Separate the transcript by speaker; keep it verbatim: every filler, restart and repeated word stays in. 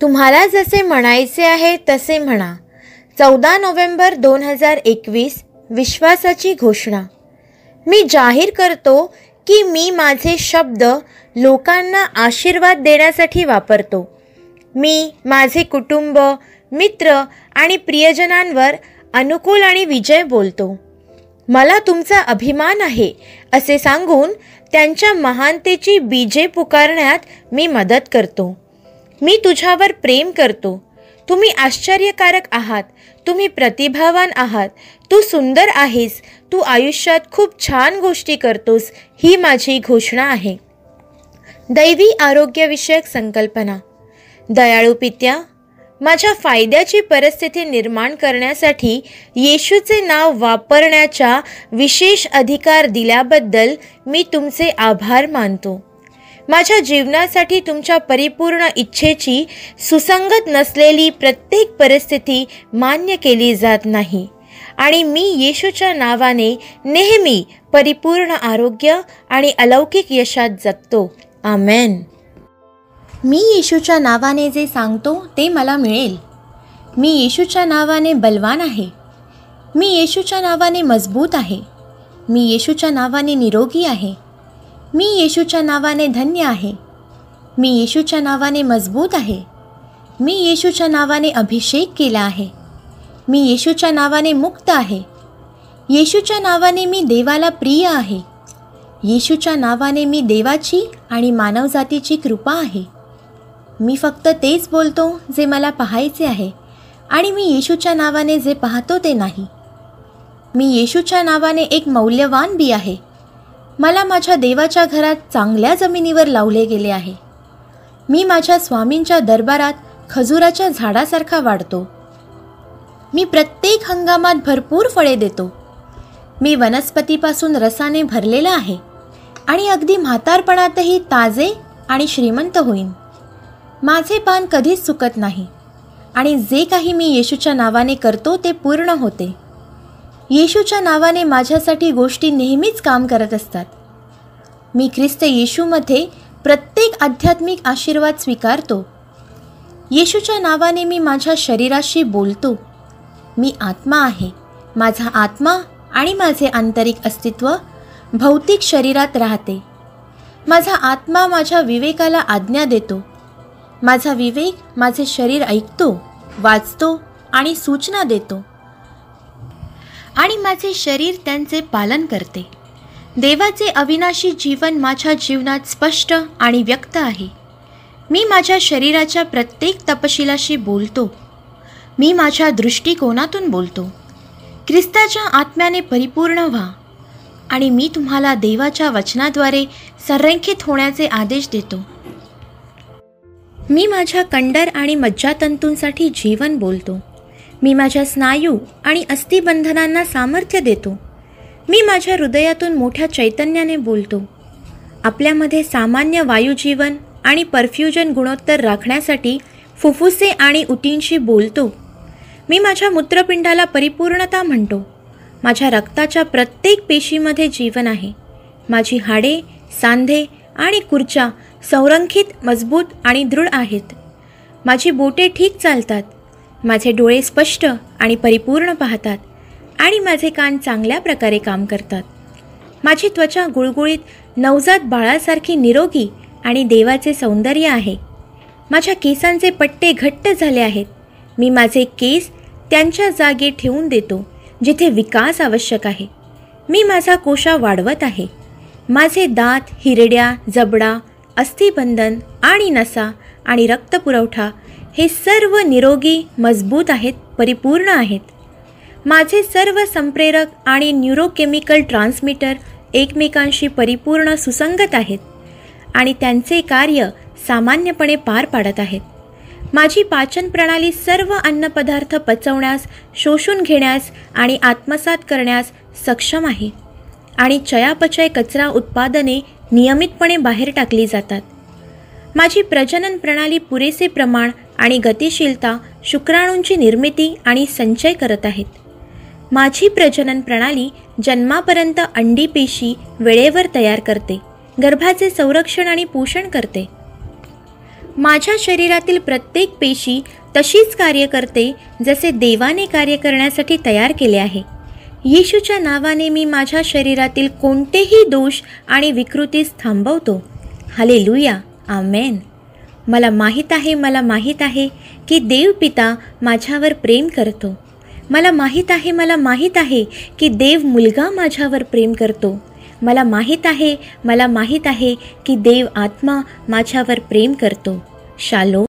Speaker 1: तुम्हाला जसे म्हणायचे आहे तसे म्हणा. चौदा नोव्हेंबर दोन हजार एकवीस. विश्वासाची घोषणा. मी जाहीर करतो की मी माझे शब्द लोकांना आशीर्वाद देण्यासाठी वापरतो. मी माझे कुटुंब, मित्र आणि प्रियजनांवर अनुकूल आणि विजय बोलतो. मला तुमचा अभिमान आहे असे सांगून त्यांच्या महानतेची बीजे पुकारण्यात मी मदत करतो. मी तुझ्यावर प्रेम करतो. तुम्ही आश्चर्यकारक आहात. तुम्ही प्रतिभावान आहात. तू सुंदर आहेस. तू आयुष्यात खूप छान गोष्टी करतोस. ही माझी घोषणा आहे. दैवी आरोग्यविषयक संकल्पना. दयाळू पित्या, माझ्या फायद्याची परिस्थिती निर्माण करण्यासाठी येशूचे नाव वापरण्याचा विशेष अधिकार दिल्याबद्दल मी तुमचे आभार मानतो. माझ्या जीवनासाठी तुमच्या परिपूर्ण इच्छेची सुसंगत नसलेली प्रत्येक परिस्थिती मान्य केली जात नाही आणि मी येशूच्या नावाने नेहमी परिपूर्ण आरोग्य आणि अलौकिक यशात जगतो. आमेन. मी येशूच्या नावाने जे सांगतो ते मला मिळेल. मी येशूच्या नावाने बलवान आहे. मी येशूच्या नावाने मजबूत आहे. मी येशूच्या नावाने निरोगी आहे. मी येशूच्या नावाने धन्य आहे. मी येशूच्या नावाने मजबूत आहे. मी येशूच्या नावाने अभिषेक केला आहे. मी येशूच्या नावाने मुक्त आहे. येशूच्या नावाने मी देवाला प्रिय आहे. येशूच्या नावाने मी देवाची आणि मानवजातीची कृपा आहे. मी फक्त तेच बोलतो जे मला पाहायचे आहे आणि मी येशूच्या नावाने जे पाहतो ते नाही. मी येशूच्या नावाने एक मौल्यवान बी आहे. मला माझ्या देवाच्या घरात चांगल्या जमिनीवर लावले गेले आहे. मी माझ्या स्वामींच्या दरबारात खजुराच्या झाडासारखा वाढतो. मी प्रत्येक हंगामात भरपूर फळे देतो. मी वनस्पतीपासून रसाने भरलेला आहे आणि अगदी म्हातारपणातही ताजे आणि श्रीमंत होईन. माझे पान कधीच चुकत नाही आणि जे काही मी येशूच्या नावाने करतो ते पूर्ण होते. येशूच्या नावाने माझ्यासाठी गोष्टी नेहमीच काम करत असतात. मी ख्रिस्त येशूमध्ये प्रत्येक आध्यात्मिक आशीर्वाद स्वीकारतो. येशूच्या नावाने मी माझ्या शरीराशी बोलतो. मी आत्मा आहे. माझा आत्मा आणि माझे आंतरिक अस्तित्व भौतिक शरीरात राहते. माझा आत्मा माझ्या विवेकाला आज्ञा देतो. माझा विवेक माझे शरीर ऐकतो, वाचतो आणि सूचना देतो आणि माझे शरीर त्यांचे पालन करते. देवाचे अविनाशी जीवन माझ्या जीवनात स्पष्ट आणि व्यक्त आहे. मी माझ्या शरीराच्या प्रत्येक तपशिलाशी बोलतो. मी माझ्या दृष्टिकोनातून बोलतो. ख्रिस्ताच्या आत्म्याने परिपूर्ण व्हा आणि मी तुम्हाला देवाच्या वचनाद्वारे संरेखित होण्याचे आदेश देतो. मी माझ्या कंडर आणि मज्जातंतूंसाठी जीवन बोलतो. मी माझ्या स्नायू आणि अस्थिबंधनांना सामर्थ्य देतो. मी माझ्या हृदयातून मोठ्या चैतन्याने बोलतो. आपल्यामध्ये सामान्य वायुजीवन आणि परफ्युजन गुणोत्तर राखण्यासाठी फुफ्फुसे आणि उतींशी बोलतो. मी माझ्या मूत्रपिंडाला परिपूर्णता म्हणतो. माझ्या रक्ताच्या प्रत्येक पेशीमध्ये जीवन आहे. माझी हाडे, सांधे आणि खुर्च्या संरेखित, मजबूत आणि दृढ आहेत. माझी बोटे ठीक चालतात. माझे डोळे स्पष्ट आणि परिपूर्ण पाहतात आणि माझे कान चांगल्या प्रकारे काम करतात. माझी त्वचा गुळगुळीत, नवजात बाळासारखी निरोगी आणि देवाचे सौंदर्य आहे. माझ्या केसांचे पट्टे घट्ट झाले आहेत. मी माझे केस त्यांच्या जागी ठेवून देतो जिथे विकास आवश्यक आहे. मी माझा कोशा वाढवत आहे. माझे दात, हिरड्या, जबडा, अस्थिबंधन आणि नसा आणि रक्तपुरवठा हे सर्व निरोगी, मजबूत आहेत, परिपूर्ण आहेत. माझे सर्व संप्रेरक आणि न्यूरोकेमिकल ट्रान्समीटर एकमेकांशी परिपूर्ण सुसंगत आहेत आणि त्यांचे कार्य सामान्यपणे पार पाडत आहेत. माझी पाचन प्रणाली सर्व अन्नपदार्थ पचवण्यास, शोषून घेण्यास आणि आत्मसात करण्यास सक्षम आहे आणि चयापचय कचरा उत्पादने नियमितपणे बाहेर टाकली जातात. माझी प्रजनन प्रणाली पुरेसे प्रमाण आणि गतिशीलता शुक्राणूंची निर्मिती आणि संचय करत आहेत. माझी प्रजनन प्रणाली जन्मापर्यंत अंडी पेशी वेळेवर तयार करते, गर्भाचे संरक्षण आणि पोषण करते. माझ्या शरीरातील प्रत्येक पेशी तशीच कार्य करते जसे देवाने कार्य करण्यासाठी तयार केले आहे. येशूच्या नावाने मी माझ्या शरीरातील कोणतेही दोष आणि विकृतीस थांबवतो. Hallelujah, amen. मला माहीत आहे मला माहीत आहे की देव पिता माझ्यावर प्रेम करतो. मला माहीत आहे मला माहीत आहे की देव मुलगा माझ्यावर प्रेम करतो. मला माहीत आहे मला माहीत आहे की देव आत्मा माझ्यावर प्रेम करतो. शालोम.